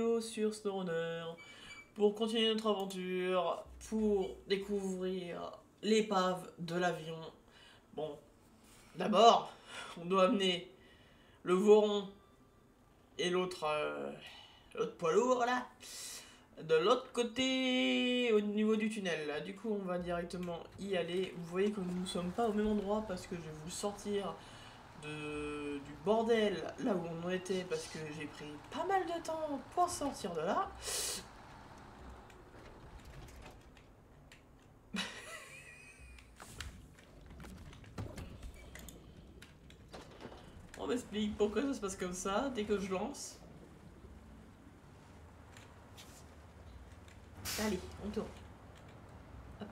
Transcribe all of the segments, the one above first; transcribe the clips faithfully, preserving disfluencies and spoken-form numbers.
vidéo sur SnowRunner pour continuer notre aventure, pour découvrir l'épave de l'avion. Bon, d'abord, on doit amener le Voron et l'autre euh, l'autre poids lourd là, de l'autre côté au niveau du tunnel. Là. Du coup, on va directement y aller. Vous voyez que nous ne sommes pas au même endroit parce que je vais vous sortir de, du bordel là où on était parce que j'ai pris pas mal de temps pour sortir de là. On m'explique pourquoi ça se passe comme ça dès que je lance. Allez, on tourne. Hop.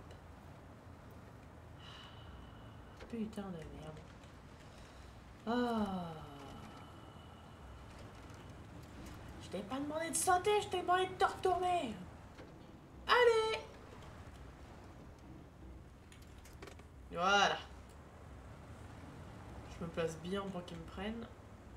Putain de merde. Ah. Je t'ai pas demandé de sauter, je t'ai demandé de te retourner. Allez. Voilà. Je me place bien pour qu'ils me prennent.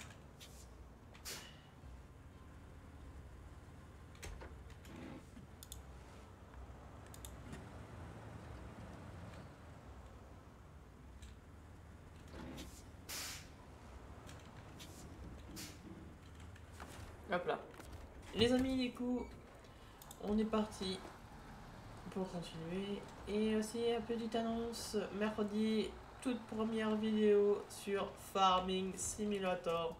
Hop là. Les amis, du coup, on est parti pour continuer. Et aussi, petite annonce, mercredi, toute première vidéo sur Farming Simulator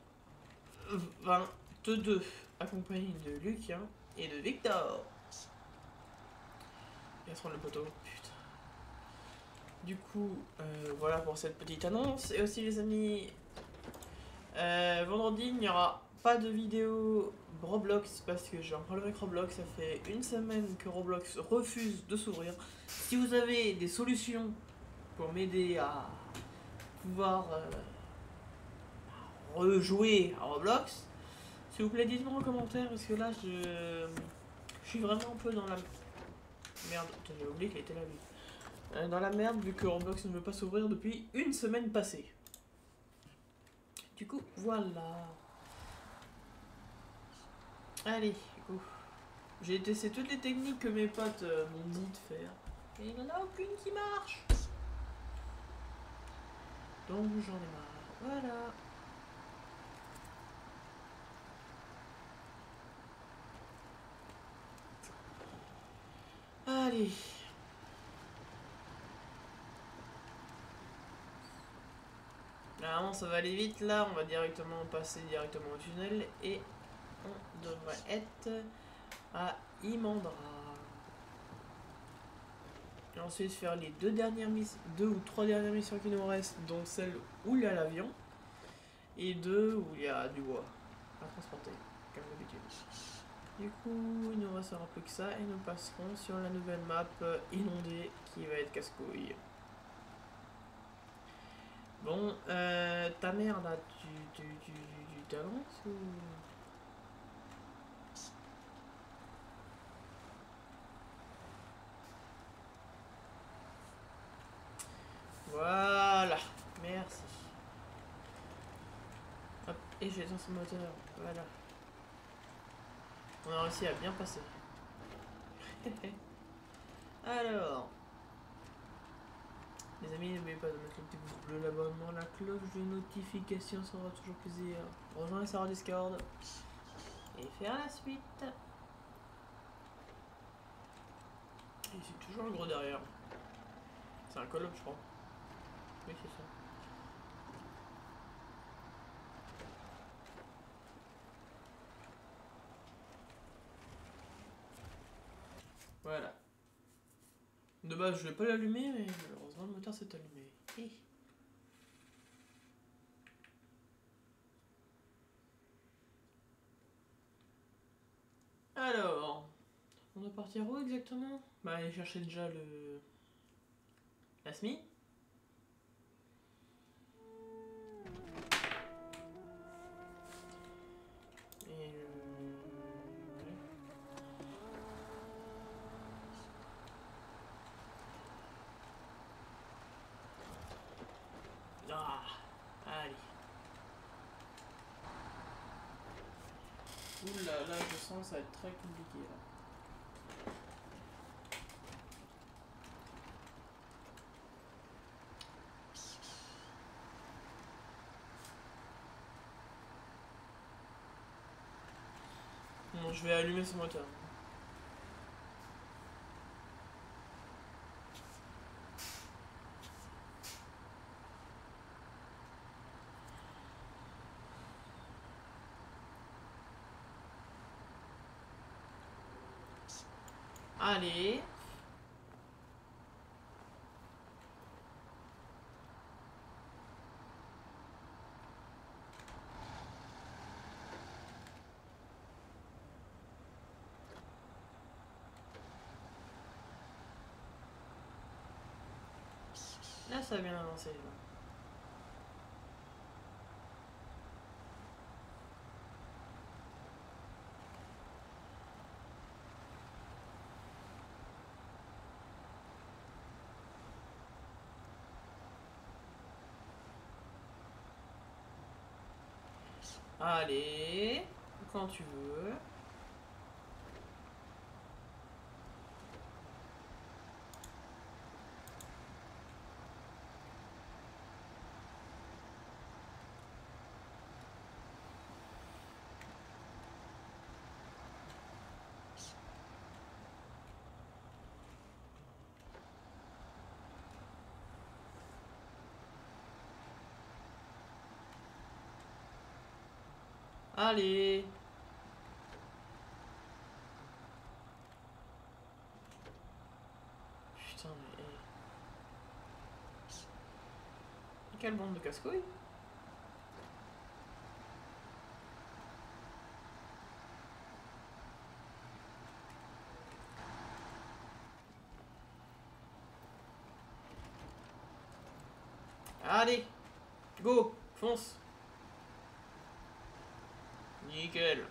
vingt-deux, accompagné de Lucien et de Victor. Il va se prendre le poteau, putain. Du coup, euh, voilà pour cette petite annonce. Et aussi, les amis, euh, vendredi, il n'y aura pas de vidéo Roblox parce que j'ai un problème avec Roblox. Ça fait une semaine que Roblox refuse de s'ouvrir. Si vous avez des solutions pour m'aider à pouvoir euh, rejouer à Roblox, s'il vous plaît, dites-moi en commentaire parce que là, je, je suis vraiment un peu dans la merde. J'ai oublié qu'il était là, lui. Euh, dans la merde vu que Roblox ne veut pas s'ouvrir depuis une semaine passée. Du coup, voilà. Allez, go. J'ai testé toutes les techniques que mes potes euh, m'ont dit de faire. Et il n'y en a aucune qui marche. Donc j'en ai marre. Voilà. Allez. Normalement ça va aller vite là. On va directement passer directement au tunnel. Et on devrait être à Imandra. Et ensuite faire les deux dernières missions, deux ou trois dernières missions qui nous restent, dont celle où il y a l'avion, et deux où il y a du bois à transporter, comme d'habitude. Du coup, il ne nous restera plus que ça et nous passerons sur la nouvelle map inondée qui va être casse-couille. Bon, euh, ta mère là, tu, tu, tu, tu t'avances ou... Voilà, merci. Hop, et j'ai dans ce moteur, voilà. On a réussi à bien passer. Alors, les amis, n'oubliez pas de mettre le petit pouce bleu, l'abonnement, la cloche de notification, ça aura toujours plaisir. Rejoindre Sarah Discord et faire la suite. Et c'est toujours le gros derrière. C'est un call-up, je crois. Oui, c'est ça. Voilà. De base, je vais pas l'allumer, mais heureusement, le moteur s'est allumé. Hi. Alors, on doit partir où exactement? Bah, aller chercher déjà le... la S M I. Et le... Ah, allez. Là, là, je sens que ça va être très compliqué. Là. Bon, je vais allumer ce moteur. Allez. Là, ça a bien avancé. Là. Allez, quand tu veux. Allez. Putain, mais... Quelle bande de casse-couilles. Allez. Go. Fonce. Nickel.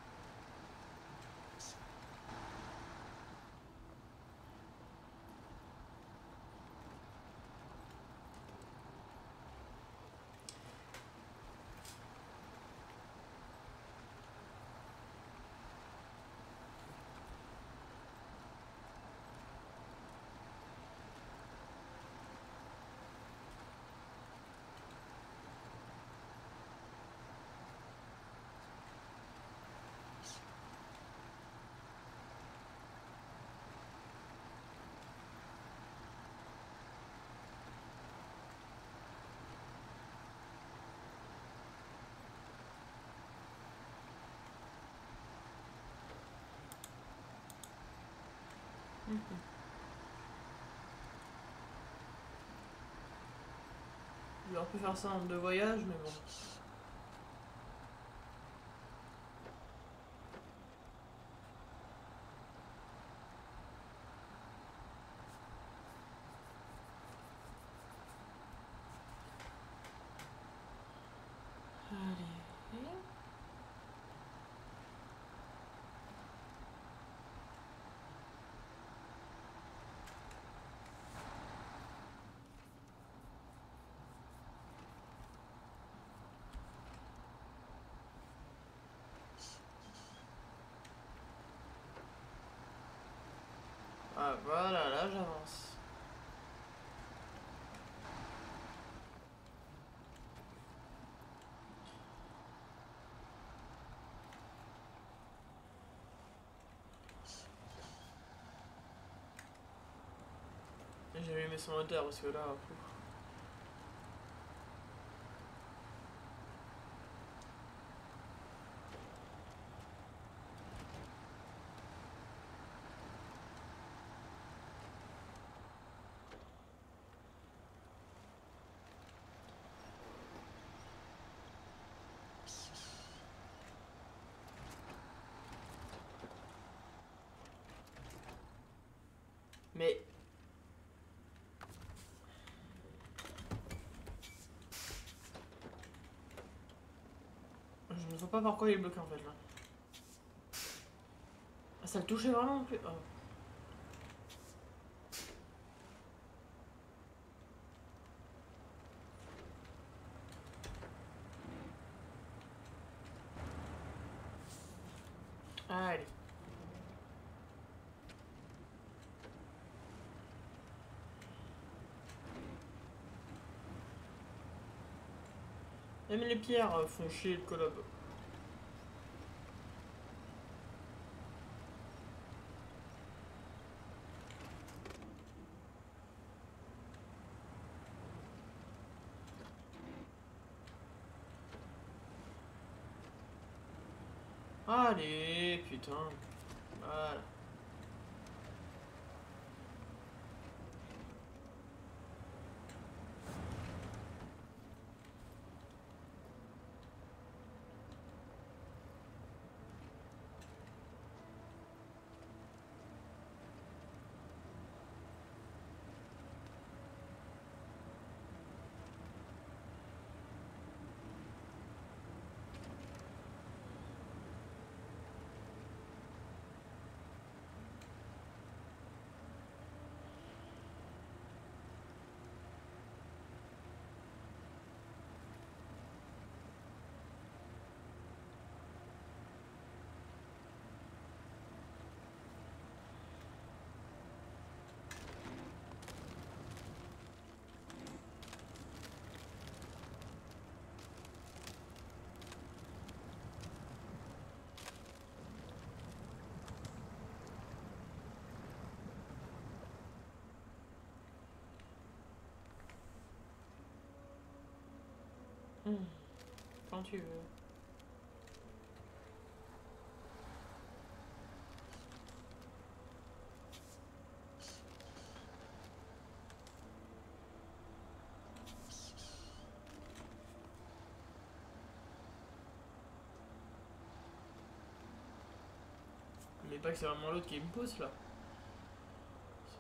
Mmh. J'aurais pu faire ça en deux voyages, mais bon. Allez. Ah voilà, là j'avance. J'ai allumé son moteur parce que là... Pouf. Mais... Je ne vois pas pourquoi il est bloqué en fait là. Ah, ça le touchait vraiment plus. Oh. Allez. Même les pierres font chier le colob. Allez, putain. Voilà. Mmh. Quand tu veux. Mais pas que c'est vraiment l'autre qui me pousse là. Si.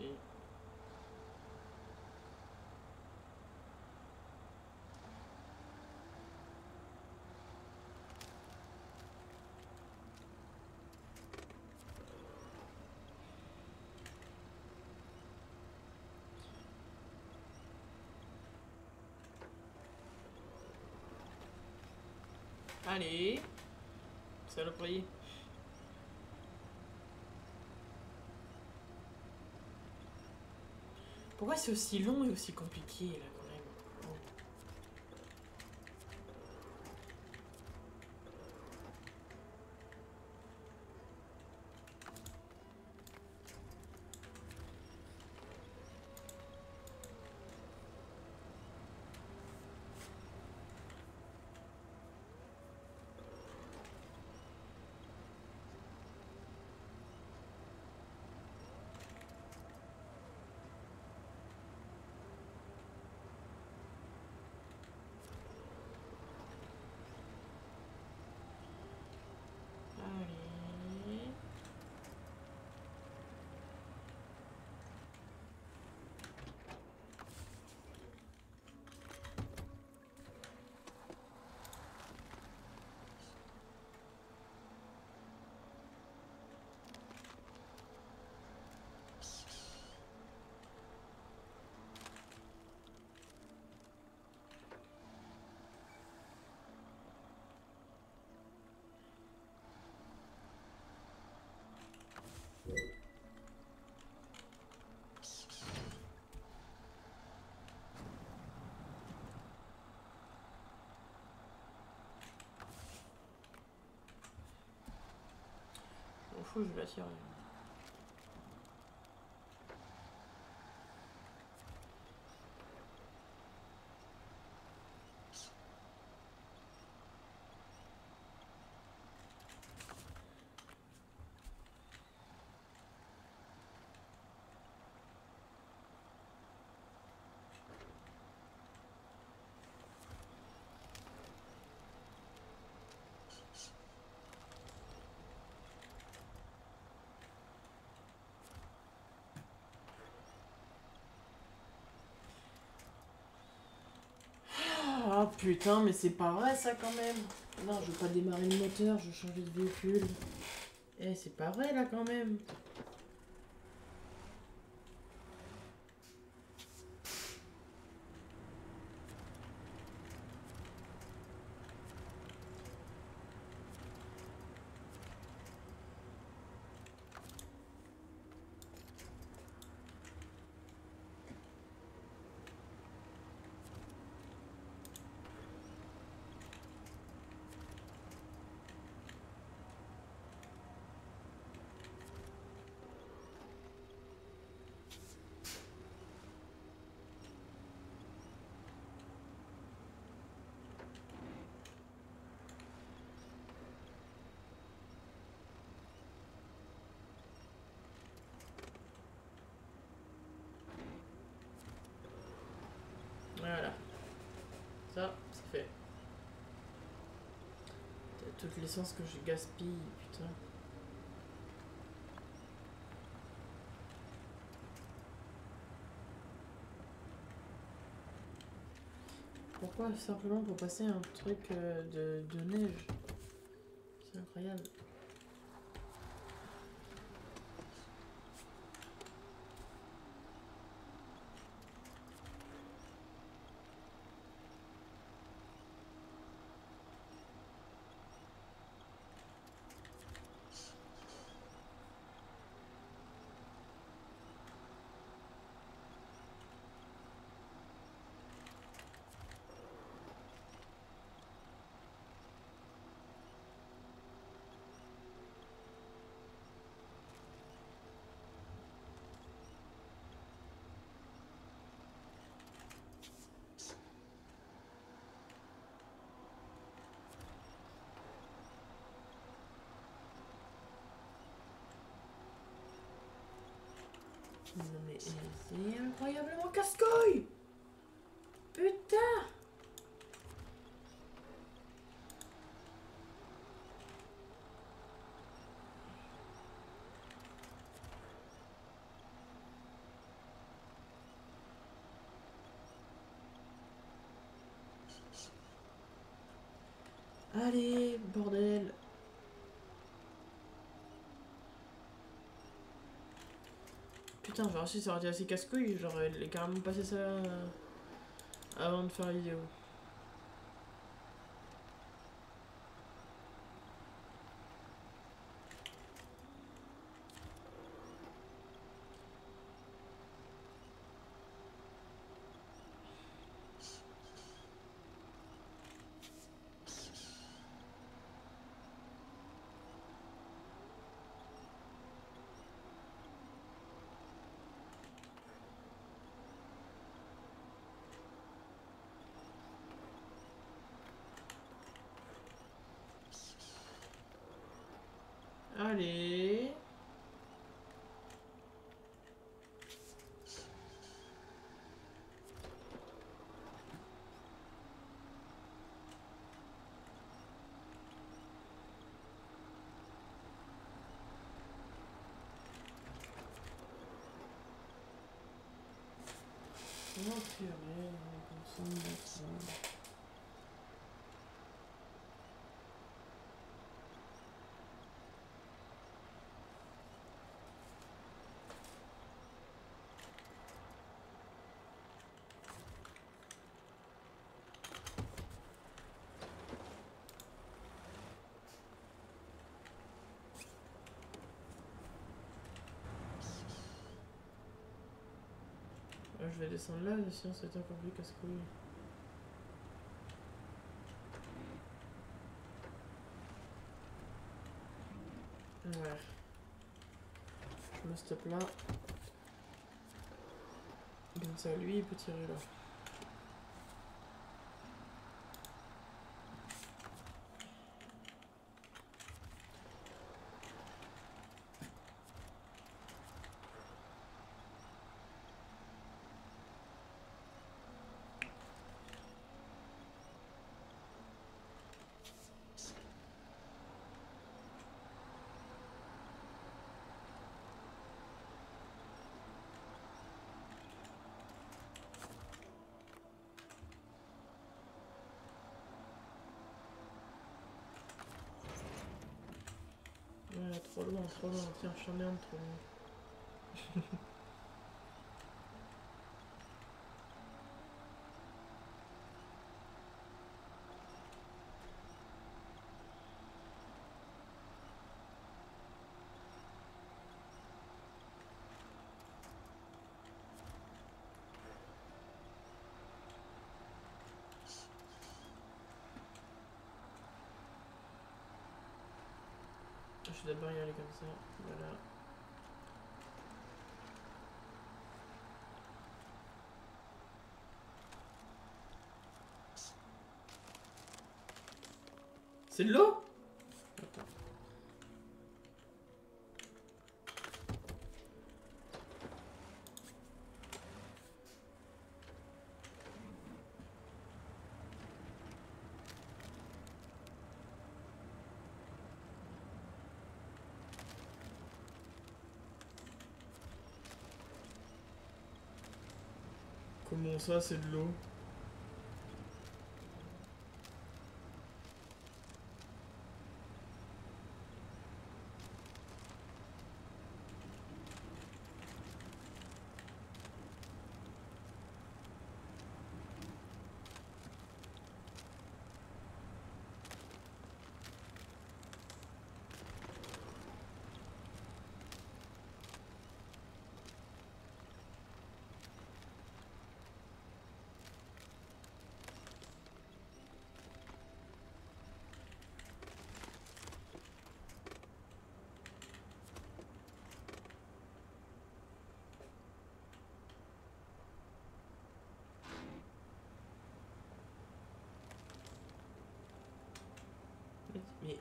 Allez. Saloperie. Pourquoi c'est aussi long et aussi compliqué là quand même? Allez. Je m'en fous, je vais la tirer. Ah putain, mais c'est pas vrai ça quand même. Non, je veux pas démarrer le moteur, je veux changer de véhicule. Eh, c'est pas vrai là quand même. ça, c'est fait. Toute l'essence que je gaspille, putain. Pourquoi simplement pour passer un truc euh, de, de neige? C'est incroyable. Non mais c'est incroyablement casse-couille. Putain. Allez, bordel. Putain, genre si ça aurait été assez casse-couille, j'aurais carrément passé ça euh, avant de faire la vidéo. Allez. Oh purée, on consomme d'accord. Je vais descendre là, sinon c'est encore plus casse-couille. Ouais. Je me stoppe là. Comme ça, lui, il peut tirer là. Ouais, trop loin, trop loin. Tiens, j'en ai un trop loin. Je vais d'abord y aller comme ça. Voilà. C'est de l'eau? Attends. Comment ça, c'est de l'eau? Mais...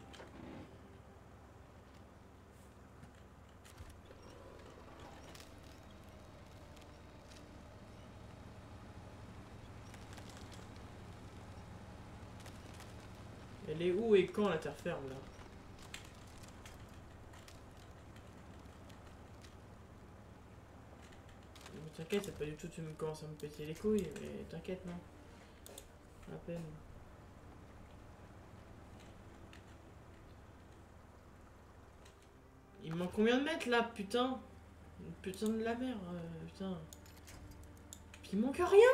Elle est où et quand la terre ferme là? T'inquiète, c'est pas du tout tu me commences à me péter les couilles, mais t'inquiète non. À peine. Il me manque combien de mètres là, putain? Putain de la mer, euh, putain. Puis il manque rien.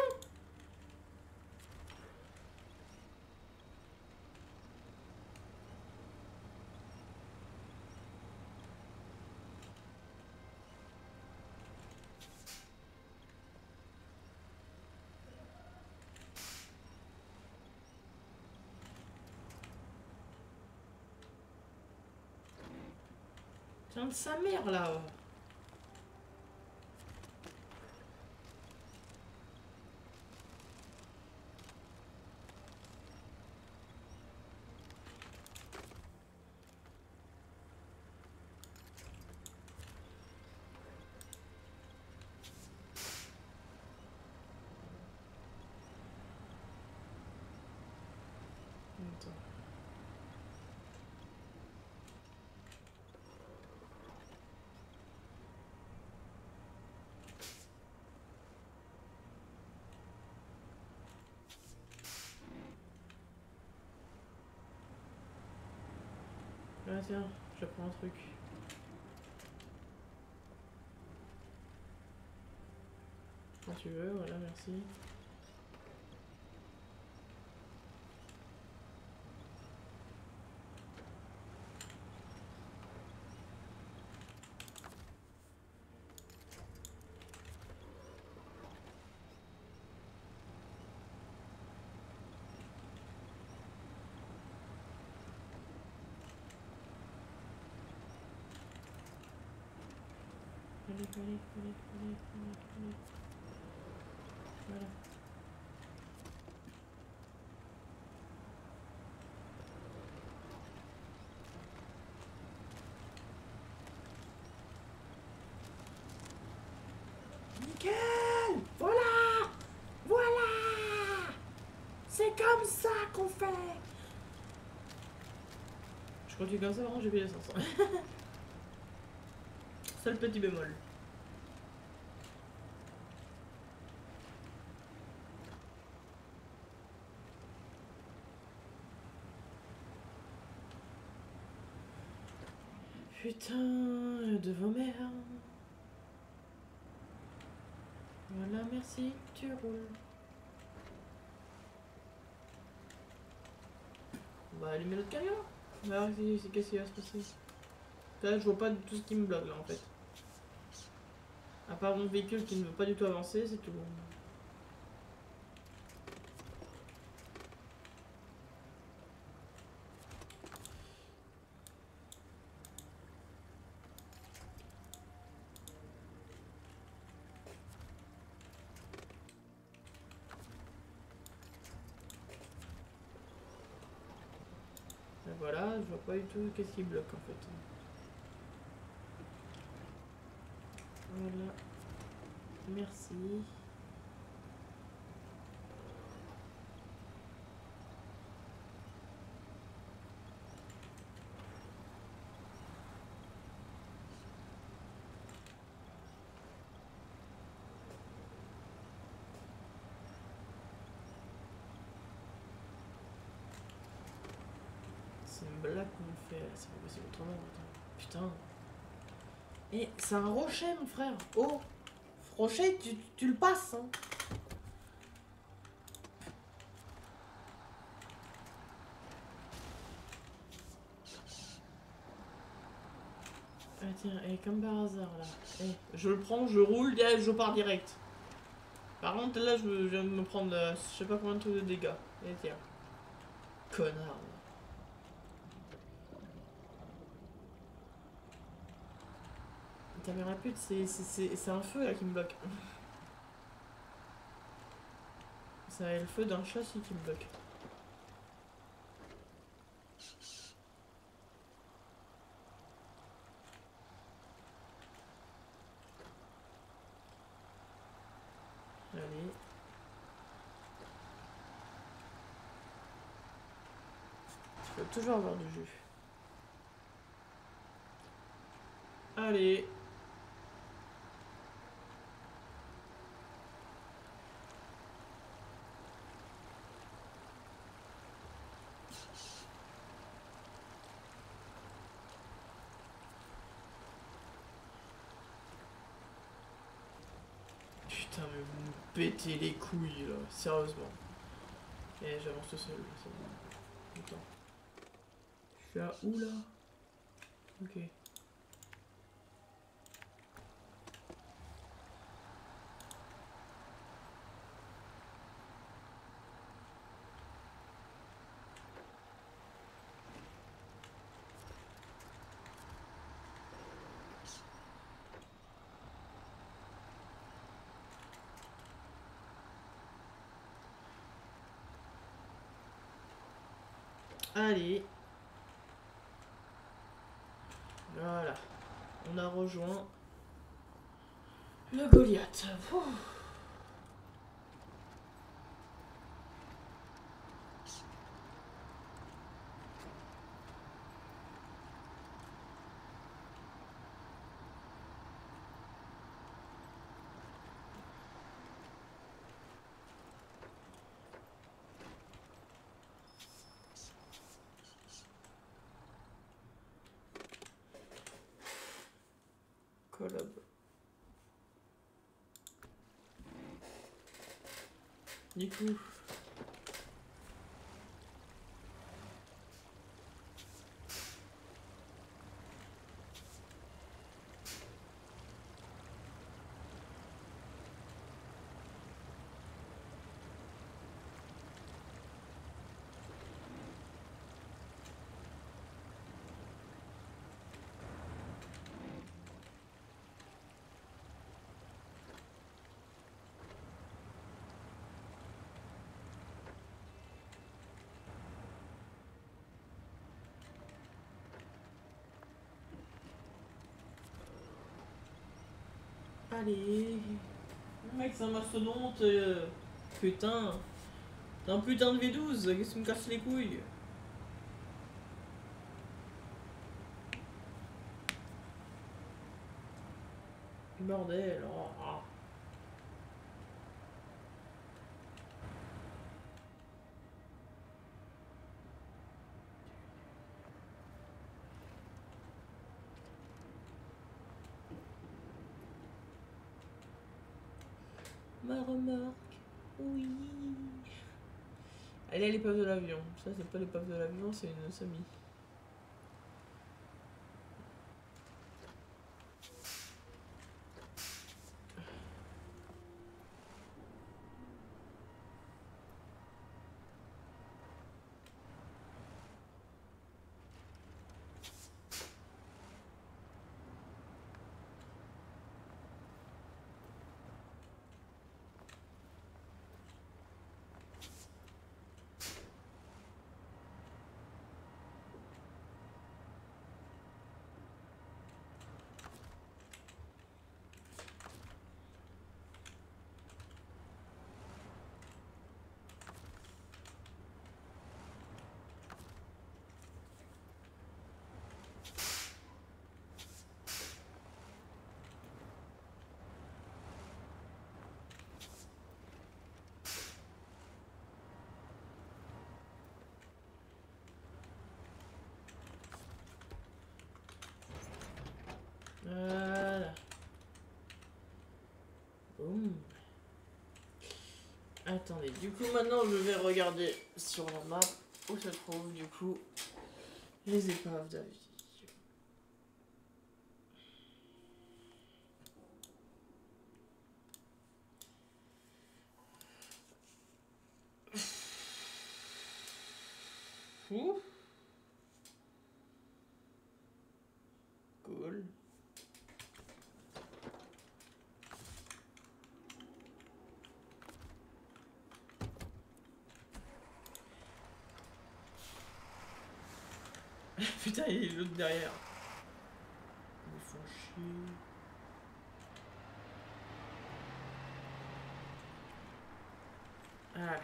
Putain de sa mère là. Attends. Ah tiens, je prends un truc. Quand tu veux, voilà, merci. Allez, allez, allez, allez, allez, allez. Voilà. Nickel! Voilà! Voilà! C'est comme ça qu'on fait! Je continue comme ça, vraiment, j'ai payé cinq cents. Seul petit bémol. Putain de vos mères. Voilà, merci, tu roules. On va allumer notre camion. Alors, qu'est-ce qui va se passer? Là, je vois pas tout ce qui me bloque là en fait. À part mon véhicule qui ne veut pas du tout avancer, c'est tout. Et voilà, je vois pas du tout qu'est-ce qui bloque en fait. Voilà. Merci. c'est une blague qu'on me fait. C'est pas possible autrement. Putain. Et c'est un rocher, mon frère. Oh, rocher, tu, tu le passes, hein. Ah tiens, et comme par hasard là. Eh, je le prends, je roule, et je pars direct. Par contre là je, je viens de me prendre euh, je sais pas combien de trucs de dégâts. Et tiens. Connard. Ta mère la pute, c'est un feu là qui me bloque. C'est le feu d'un châssis qui me bloque. Allez. Il faut toujours avoir du jus. Allez. Putain, mais vous me pétez les couilles là, sérieusement. Et j'avance tout seul, c'est bon. Putain. Je suis à où là? Ok. Allez. Voilà. On a rejoint le Goliath. Ouh. Collab. Du coup. Allez. Le mec, c'est un mastodonte. Euh... Putain. T'es un putain de V douze. Qu'est-ce que tu me casses les couilles? Bordel. Oh, oh. Ma remorque. Oui. Elle est à l'épave de l'avion. Ça, c'est pas l'épave de l'avion, c'est une semi. Voilà. Boum. Attendez, du coup maintenant je vais regarder sur la map où se trouvent du coup les épaves d'avis. Ouh. Cool. Putain, il y a l'autre derrière. Ils me font chier. Voilà.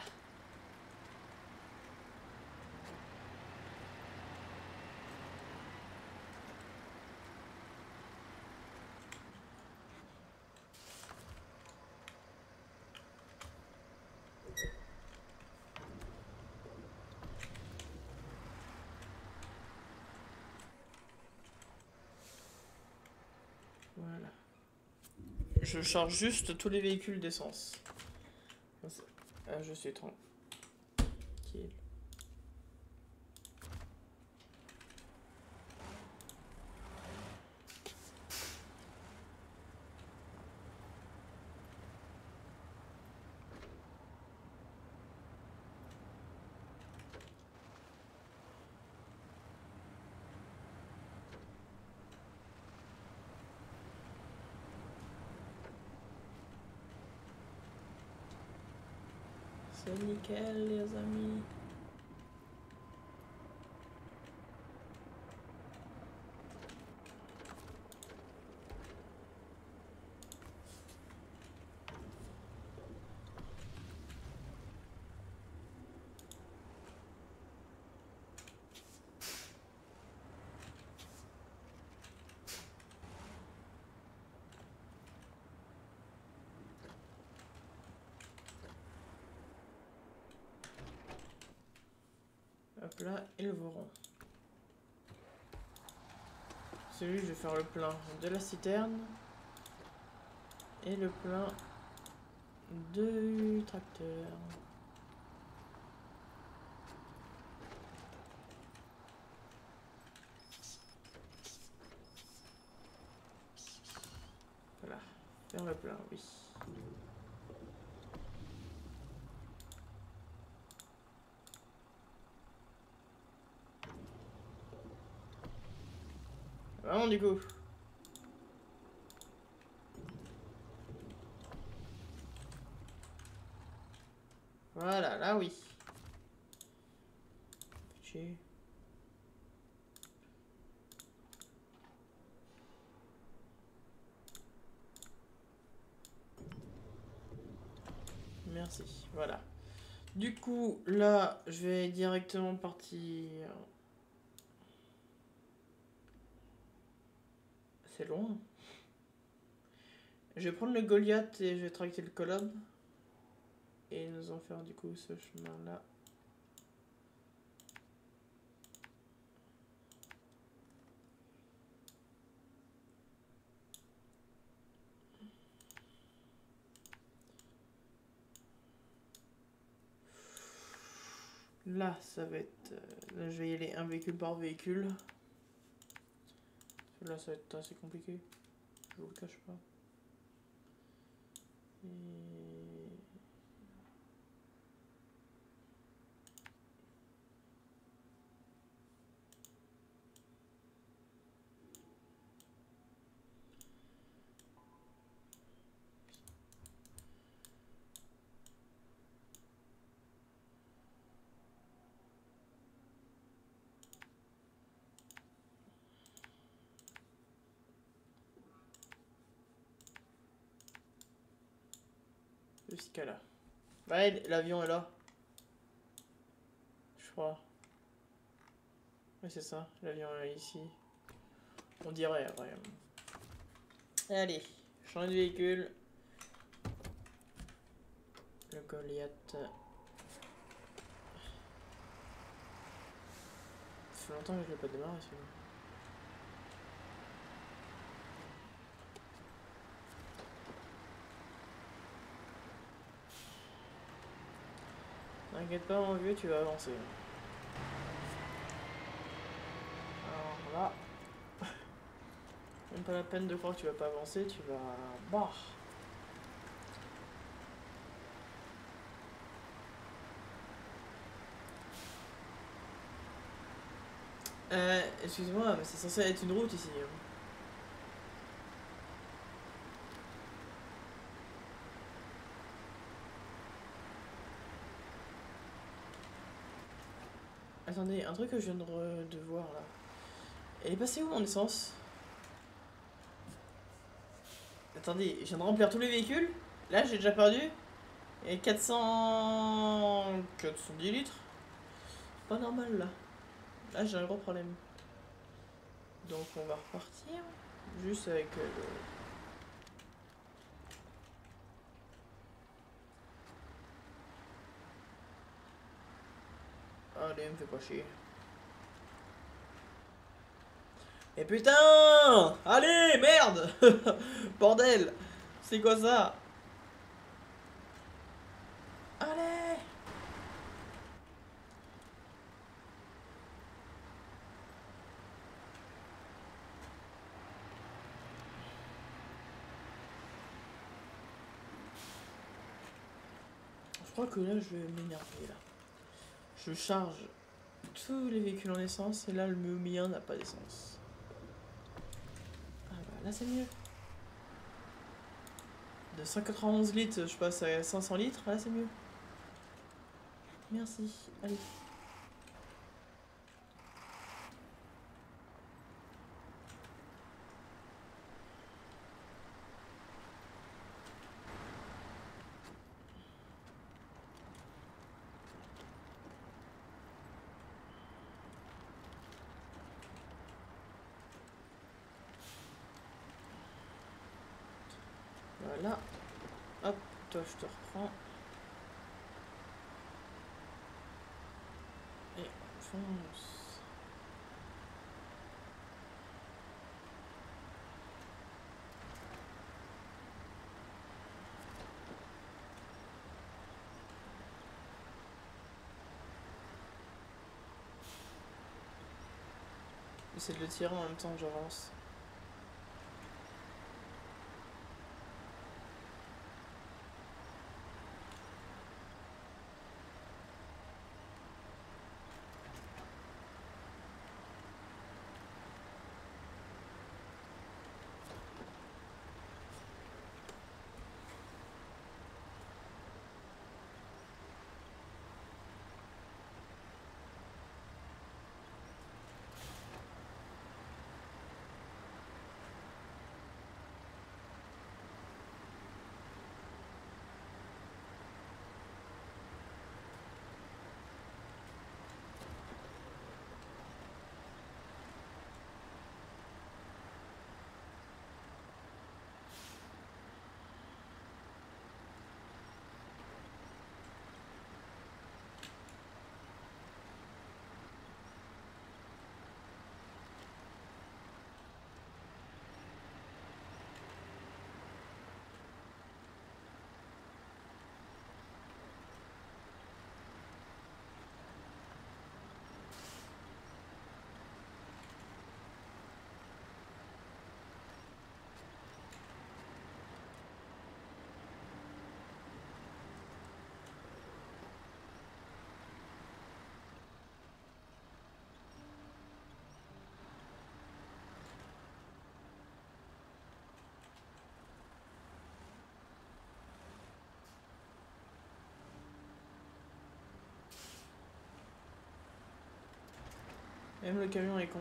Voilà. Je charge juste tous les véhicules d'essence. Ah, je suis tranquille. C'est nickel, les amis. Hop là, ils verront. Celui, je vais faire le plein de la citerne et le plein du tracteur. Voilà, faire le plein, oui. Vraiment du coup. Voilà, là oui. Petit. Merci, voilà. Du coup, là, je vais directement partir. C'est long. Je vais prendre le Goliath et je vais tracter le Colob. Et nous en faire du coup ce chemin-là. Là, ça va être... Là, je vais y aller un véhicule par véhicule. Là, ça va être assez compliqué. Je vous le cache pas. Et... Jusqu'à là. Ouais, l'avion est là. Je crois. Ouais, c'est ça. L'avion est ici. On dirait, ouais. Allez, changer de véhicule. Le Goliath. Ça fait longtemps que je l'ai pas démarré celui-là. T'inquiète pas mon vieux, tu vas avancer. Alors là... Même pas la peine de croire que tu vas pas avancer, tu vas... Bah. Euh, excuse-moi, mais c'est censé être une route ici. Attendez, un truc que je viens de, re... de voir là. Elle est passée où mon essence? Attendez, je viens de remplir tous les véhicules. Là, j'ai déjà perdu. Et quatre cents... quatre cent dix litres. Pas normal là. Là, j'ai un gros problème. Donc, on va repartir. Juste avec euh, le... Allez, me fais pas chier. Et putain! Allez, merde! Bordel! C'est quoi ça? Allez! Je crois que là, je vais m'énerver là. Je charge tous les véhicules en essence et là, le mien n'a pas d'essence. Ah bah là, c'est mieux. De cent quatre-vingt-onze litres, je passe à cinq cents litres. Là, c'est mieux. Merci. Allez. Voilà. Hop, toi, je te reprends. Et on fonce. J'essaie de le tirer en même temps que j'avance. Même le camion est con.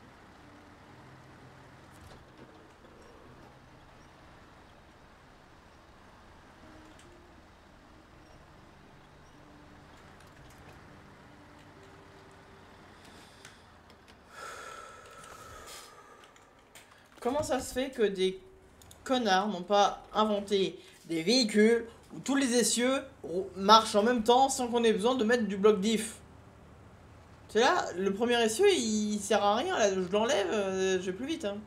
Comment ça se fait que des connards n'ont pas inventé des véhicules où tous les essieux marchent en même temps sans qu'on ait besoin de mettre du bloc diff? C'est là, le premier essieu il sert à rien, là je l'enlève, euh, je vais plus vite. Hein.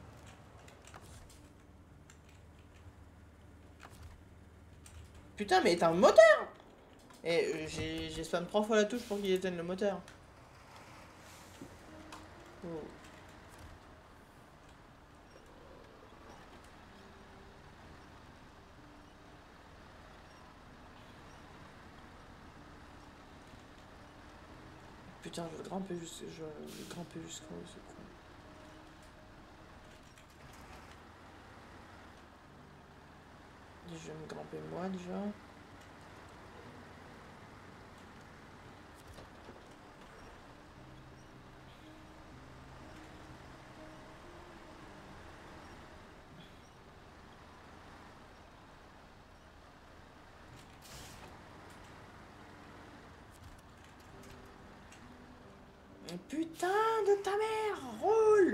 Putain, mais t'as un moteur! Et euh, j'ai j'ai spam trois fois la touche pour qu'il éteigne le moteur. Oh. Putain, je veux grimper jusqu'à... Je veux grimper jusqu'en haut, c'est con. Je vais me grimper moi, déjà. Putain de ta mère, roule!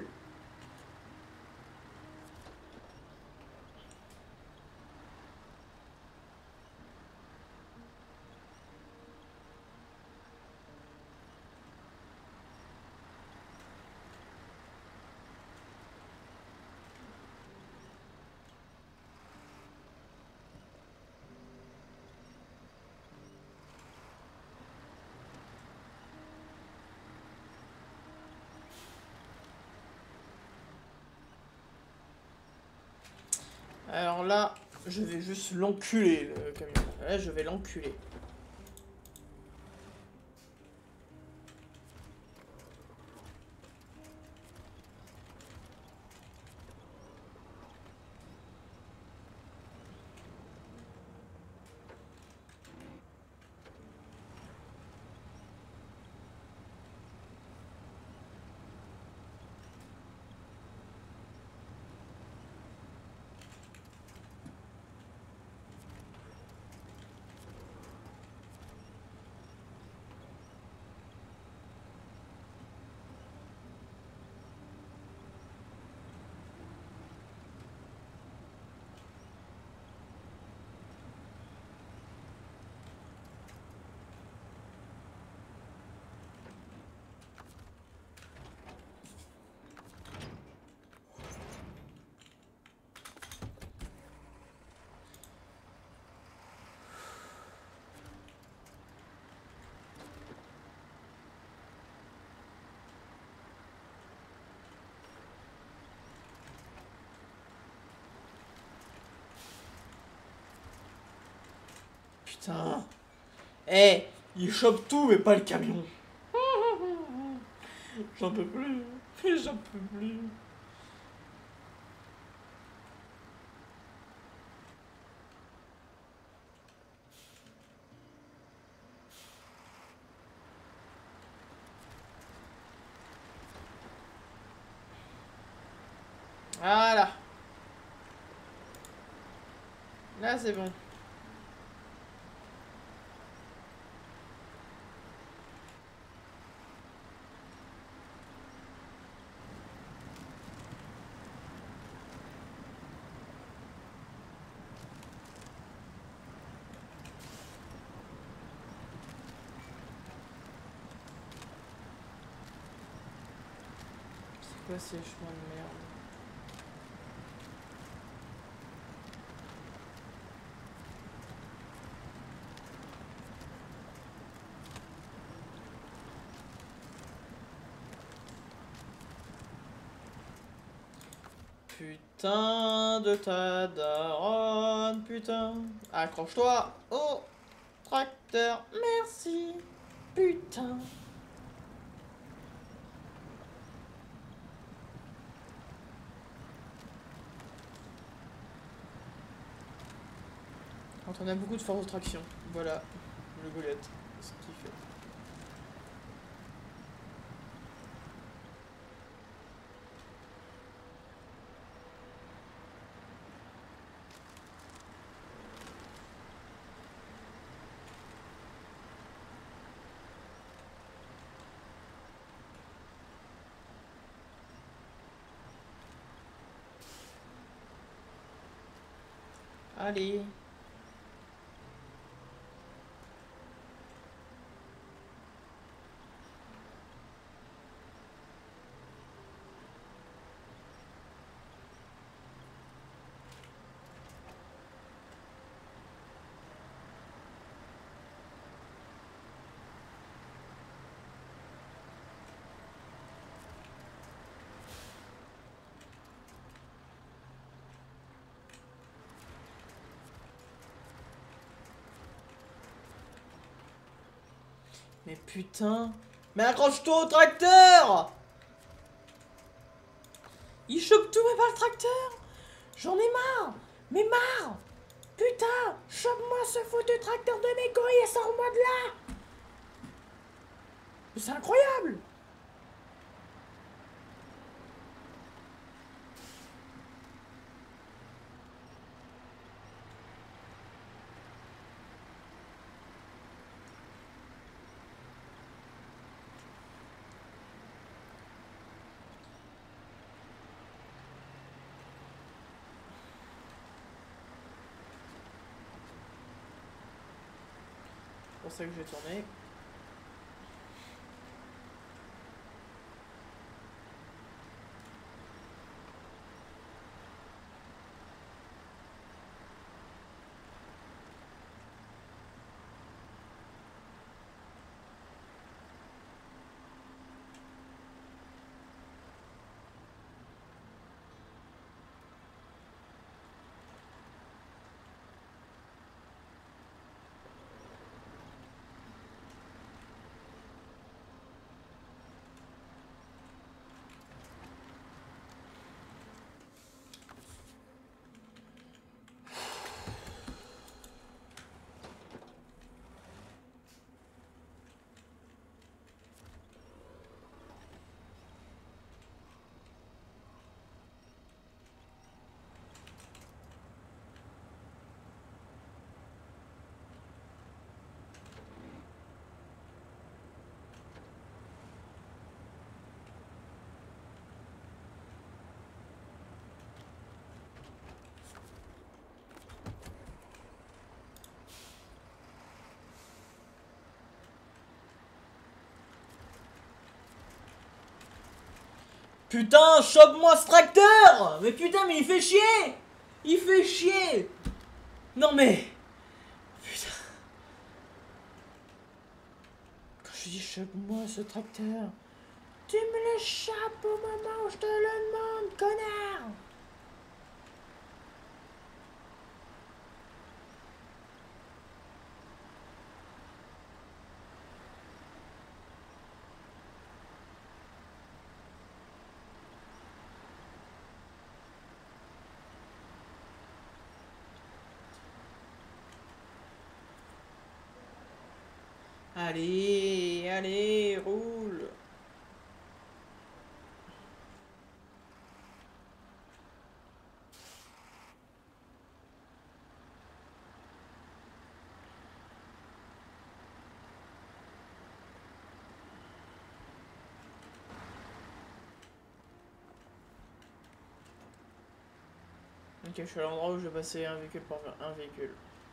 Alors là, je vais juste l'enculer, le camion. Là, je vais l'enculer. Putain. Eh, hey, il chope tout, mais pas le camion. J'en peux plus. J'en peux plus. Voilà. Là, c'est bon. C'est quoi ces chemins de merde? Putain de ta daronne, putain. Accroche-toi au tracteur, merci. Putain. Quand on a beaucoup de force de traction, voilà le golette, ce qu'il fait. Allez. Mais putain. Mais accroche-toi au tracteur. Il chope tout mais pas le tracteur. J'en ai marre. Mais marre. Putain. Chope-moi ce foutu tracteur de mes couilles et sors-moi de là. Mais c'est incroyable. C'est pour ça que je vais tourner. Putain, chope-moi ce tracteur. Mais putain, mais il fait chier. Il fait chier. Non mais... Putain. Quand je dis chope-moi ce tracteur, tu me le chopes au moment où je te le demande, connard. Allez, allez, roule. Ok, je suis à l'endroit où je vais passer un véhicule par un véhicule.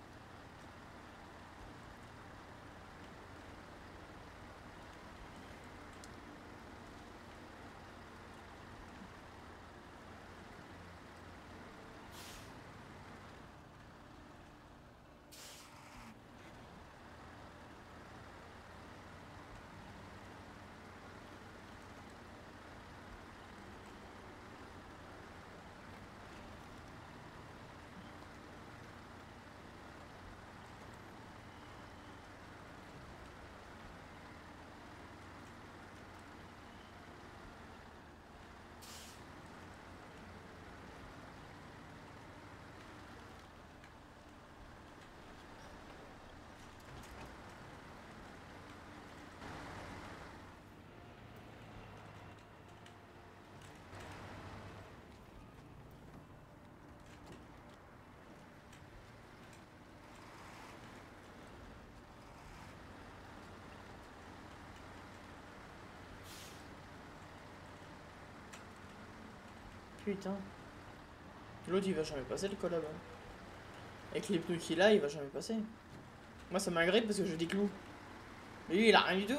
Putain. L'autre il va jamais passer le collab. Hein. Avec les pneus qu'il a, il va jamais passer. Moi ça m'agrippe parce que je dis clou. Mais lui il a rien du tout.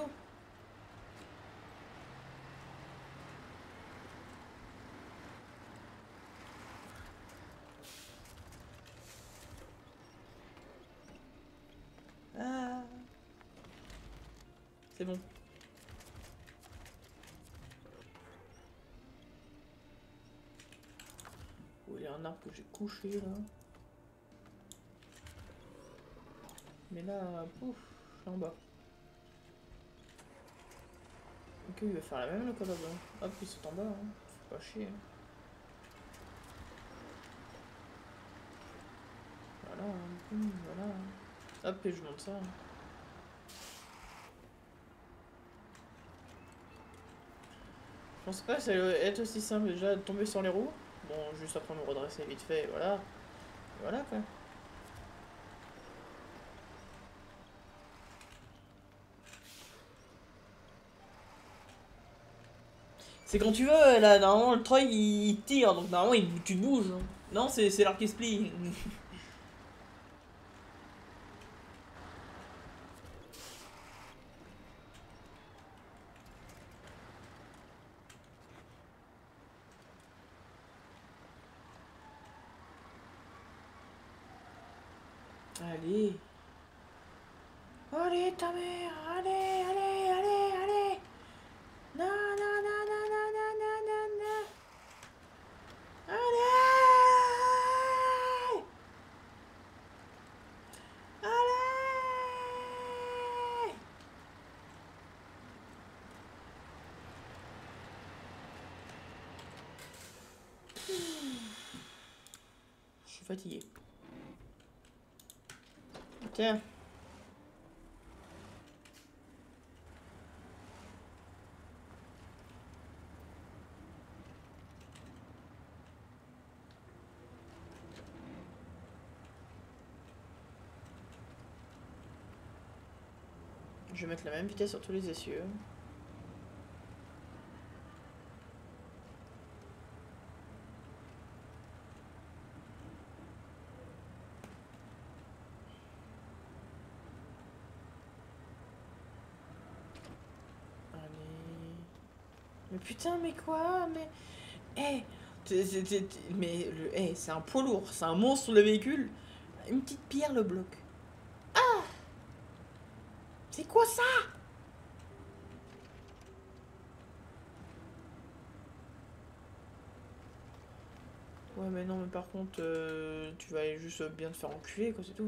Ah. C'est bon. Oh, il y a un arbre que j'ai couché là. Mais là, pouf, je suis en bas. Ok, il va faire la même le code là-bas. Hop, il saute en bas, hein. Faut pas chier. Hein. Voilà, hum, voilà. Hop, et je monte ça. Je pense pas que ça va être aussi simple déjà de tomber sur les roues. Bon, juste après me redresser vite fait, et voilà. Et voilà quoi. C'est quand tu veux, là, normalement le Troy il tire, donc normalement il, tu te bouges. Hein. Non, c'est l'arc qui se plie. Allez. Allez, ta mère. Allez, allez, allez, allez. Non, non, non, non, non, non, non, non, non. Allez. Allez. Je suis fatigué. Tiens. Je vais mettre la même vitesse sur tous les essieux. Allez. Mais putain, mais quoi? Mais. Eh! Hey, mais le. Eh, hey, c'est un poids lourd, c'est un monstre sur le véhicule. Une petite pierre le bloque. Ah! C'est quoi ça? Ouais, mais non, mais par contre, euh, tu vas aller juste bien te faire enculer, quoi, c'est tout.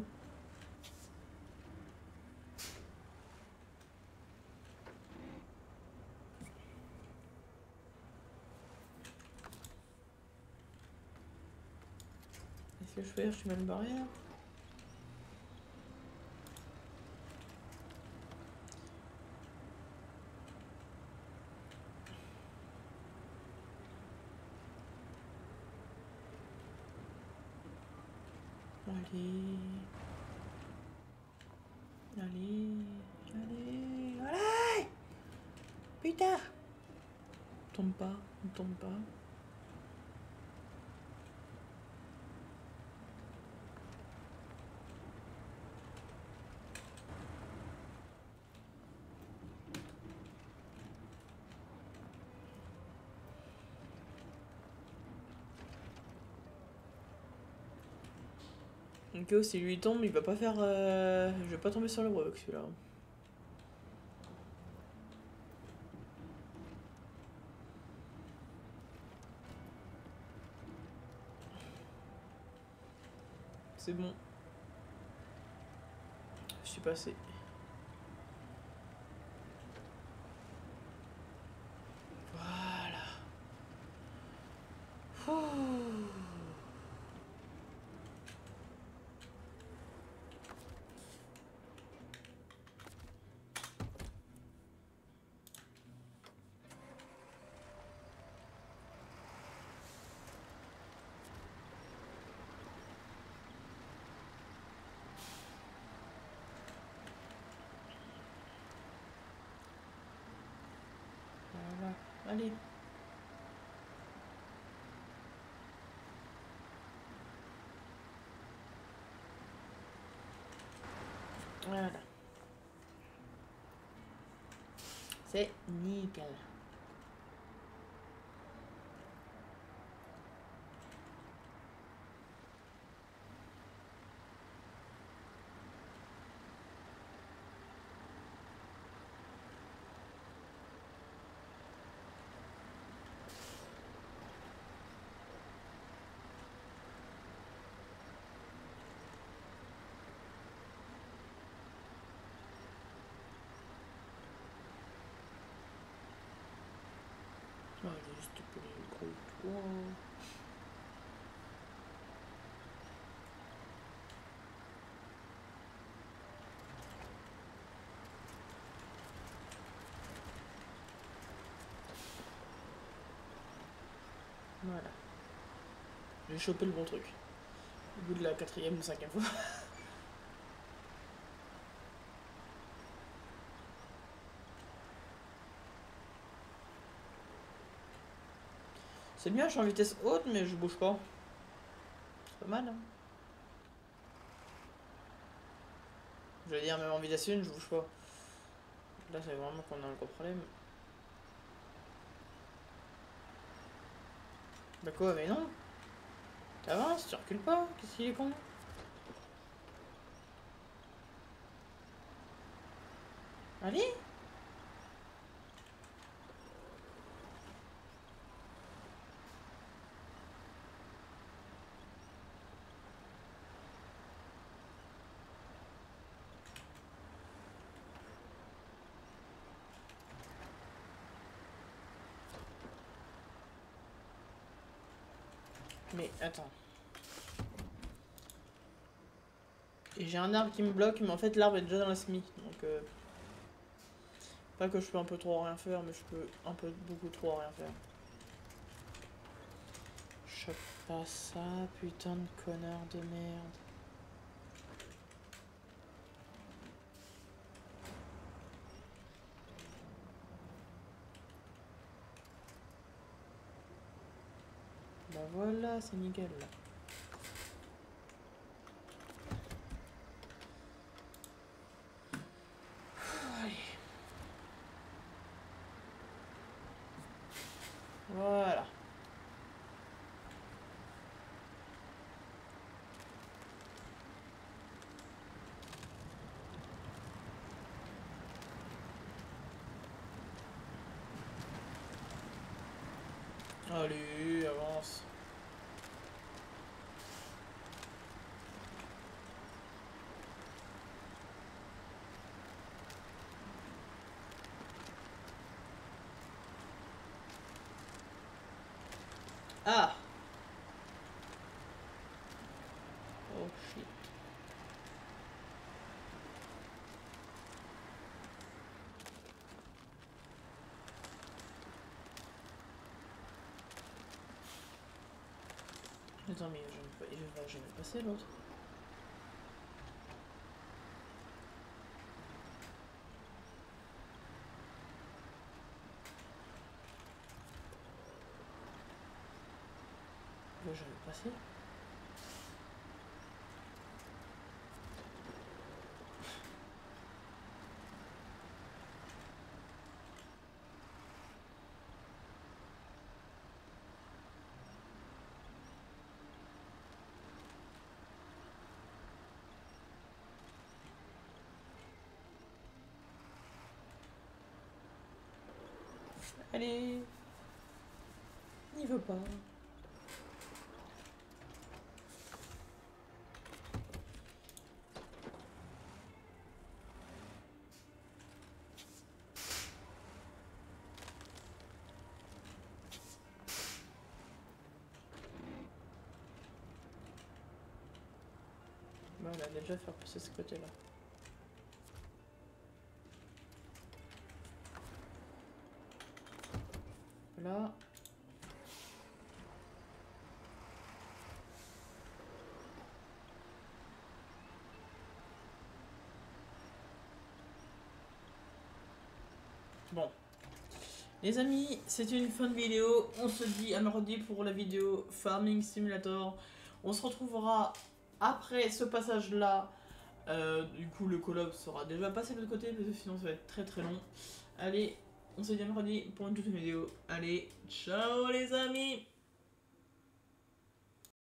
Qu'est-ce que je fais? Je mets une barrière. Allez. Allez. Allez. Allez! Putain! Tombe pas, ne tombe pas. Ok, si lui tombe, il va pas faire. Euh... Je vais pas tomber sur le rock celui-là. C'est bon. Je suis passé. Voilà. Ouh. Voilà. Allez. Voilà. C'est nickel. Wow. Voilà. J'ai chopé le bon truc. Au bout de la quatrième ou cinquième fois. C'est bien, je suis en vitesse haute, mais je bouge pas. C'est pas mal, hein. Je veux dire, même en vitesse une, je bouge pas. Là, c'est vraiment qu'on a un gros problème. Bah quoi, mais non. T'avances, tu recules pas. Qu'est-ce qu'il est con? Allez. Mais attends. Et j'ai un arbre qui me bloque, mais en fait l'arbre est déjà dans la semi. Donc euh, pas que je peux un peu trop rien faire, mais je peux un peu beaucoup trop rien faire. Chope pas ça, putain de connard de merde. Bah voilà, c'est nickel là. Voilà. Allez, avance. Ah. Oh shit. Attends, mais je ne vais, je vais jamais passer l'autre. Je vais jamais passer. Allez. Il veut pas. Bon, on a déjà fait passer ce côté-là. Là. Bon. Les amis, c'est une fin de vidéo. On se dit à mardi pour la vidéo Farming Simulator. On se retrouvera après ce passage-là. Euh, du coup, le collab sera déjà passé de l'autre côté, parce que sinon ça va être très très long. Allez, on se dit à mardi pour une toute vidéo. Allez, ciao les amis!